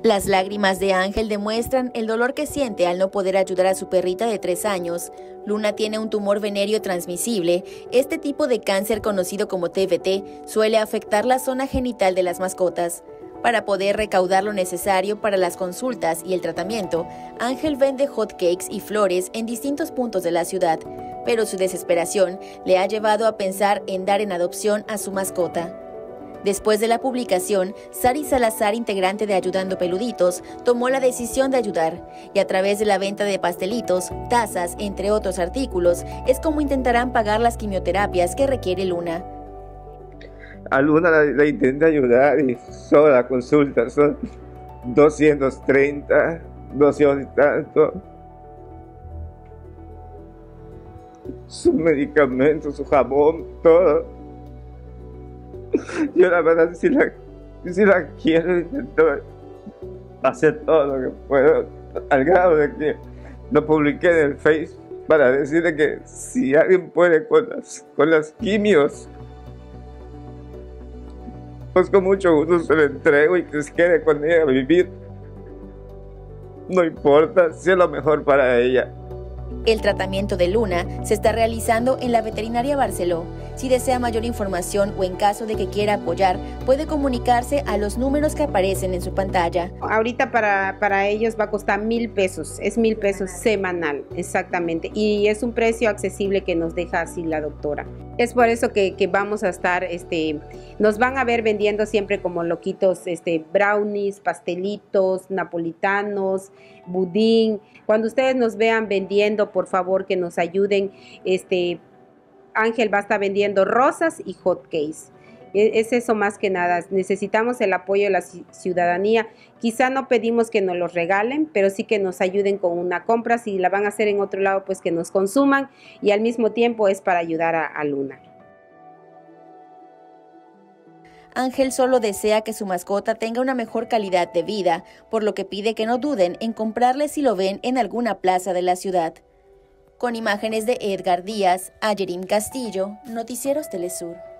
Las lágrimas de Ángel demuestran el dolor que siente al no poder ayudar a su perrita de 3 años. Luna tiene un tumor venéreo transmisible. Este tipo de cáncer, conocido como TVT, suele afectar la zona genital de las mascotas. Para poder recaudar lo necesario para las consultas y el tratamiento, Ángel vende hotcakes y flores en distintos puntos de la ciudad, pero su desesperación le ha llevado a pensar en dar en adopción a su mascota. Después de la publicación, Sari Salazar, integrante de Ayudando Peluditos, tomó la decisión de ayudar, y a través de la venta de pastelitos, tazas, entre otros artículos, es como intentarán pagar las quimioterapias que requiere Luna. A Luna la intenta ayudar y solo la consulta son 230, 200 y tanto. Sus medicamentos, su jabón, todo. Yo la verdad si la quiero, intento hacer todo lo que puedo, al grado de que lo publiqué en el Facebook para decirle que si alguien puede con las quimios, pues con mucho gusto se lo entrego y que se quede con ella a vivir. No importa si es lo mejor para ella. El tratamiento de Luna se está realizando en la Veterinaria Barceló. Si desea mayor información o en caso de que quiera apoyar, puede comunicarse a los números que aparecen en su pantalla. Ahorita para ellos va a costar 1,000 pesos, es 1,000 pesos semanal, exactamente. Y es un precio accesible que nos deja así la doctora. Es por eso que vamos a estar, nos van a ver vendiendo siempre como loquitos, brownies, pastelitos, napolitanos, budín. Cuando ustedes nos vean vendiendo, por favor que nos ayuden. Ángel va a estar vendiendo rosas y hotcakes. Es eso más que nada. Necesitamos el apoyo de la ciudadanía. Quizá no pedimos que nos los regalen, pero sí que nos ayuden con una compra. Si la van a hacer en otro lado, pues que nos consuman, y al mismo tiempo es para ayudar a Luna. Ángel solo desea que su mascota tenga una mejor calidad de vida, por lo que pide que no duden en comprarle si lo ven en alguna plaza de la ciudad. Con imágenes de Edgar Díaz, Ayerim Castillo, Noticieros Telesur.